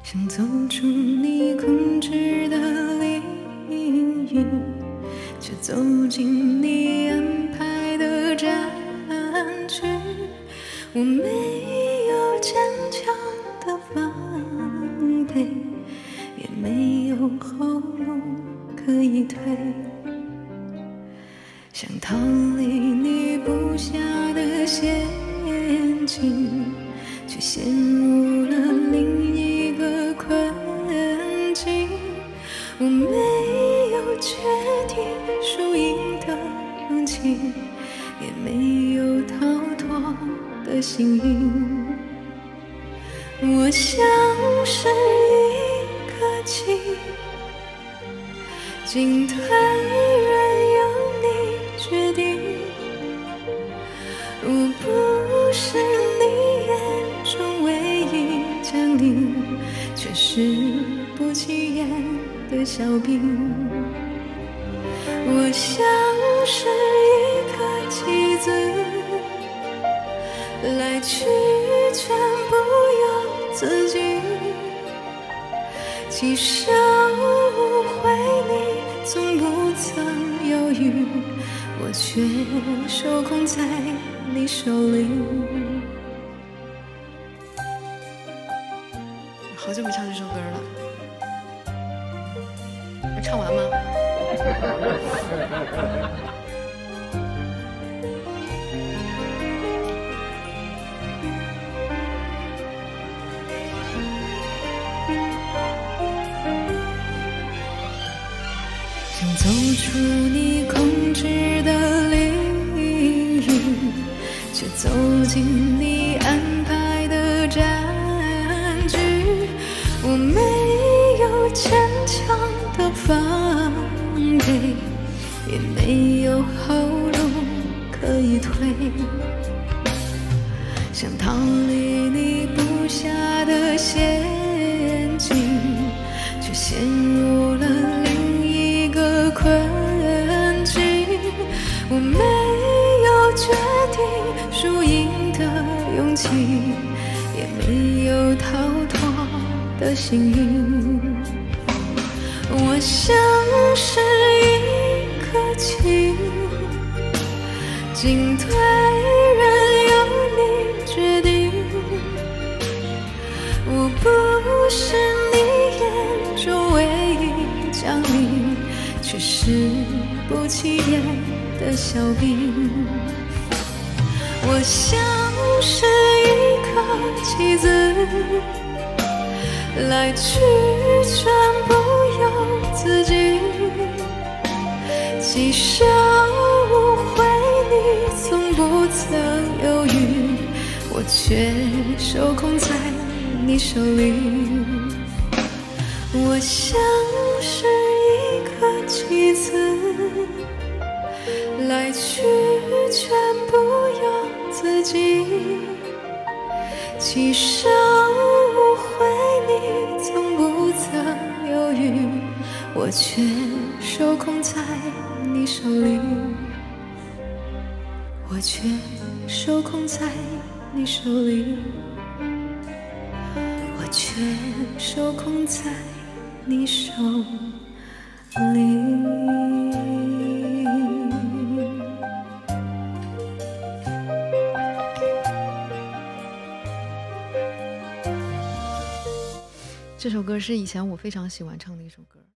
想走出你控制的领域，却走进你安排的战局。我没有坚强的防备，也没有后路可以退，想逃离你布下的陷阱，却陷入了另一个困境。我没有决定输赢的勇气，也没有逃脱的幸运。我像是一颗棋，进退任由你决定。我不是你眼中唯一将领，却是不起眼的小兵。我像是一颗棋子，来去全不由自己。其实误会你从不曾犹豫，我却受控在你手里。好久没唱这首歌了，要唱完吗？想走出你控制的领域，却走进你安排的战局。我没有坚强的防备，也没有后路可以退，想逃离你布下的陷阱，却陷入了另一个困境。我没有决定输赢的勇气，也没有逃脱的幸运。我像是一颗棋，进退任由你决定。我不是你眼中唯一将领，却是不起眼的小兵。我像是一颗棋子，来去全不由自己。其实误会你从不曾犹豫，我却受控在你手里。我像是一颗棋子，来去全不由自己。其实误会你从不曾犹豫，我却受控在你手里。我却受控在你手里，我却受控在你手里。这首歌是以前我非常喜欢唱的一首歌。